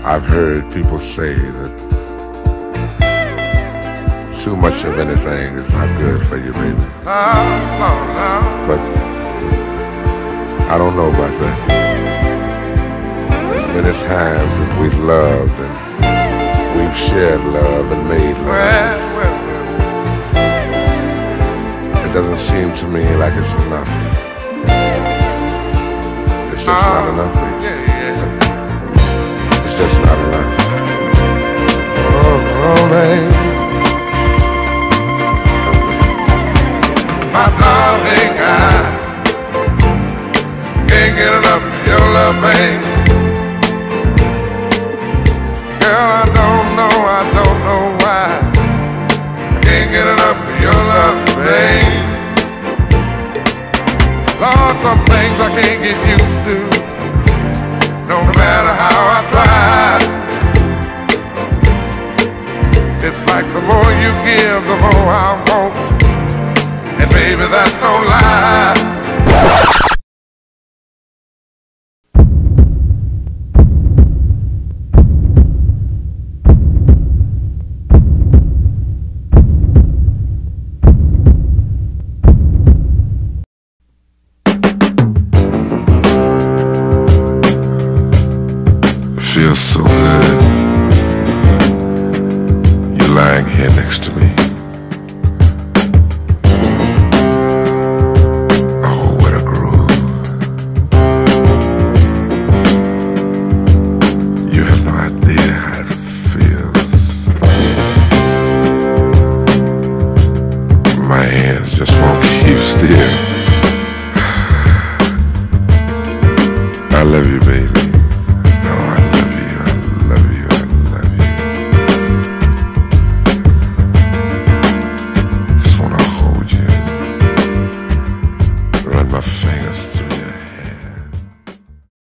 I've heard people say that too much of anything is not good for you, baby. But I don't know about that. As many times as we've loved and we've shared love and made love, it doesn't seem to me like it's enough. It's just not enough, baby. It's just not enough. Oh, baby. My darling, I can't get enough of your love, baby. Girl, I don't know why I can't get enough of your love, baby. Lord, some things I can't get used to, no matter how I try. It's like the more you give, the more I want. And baby, that's no lie.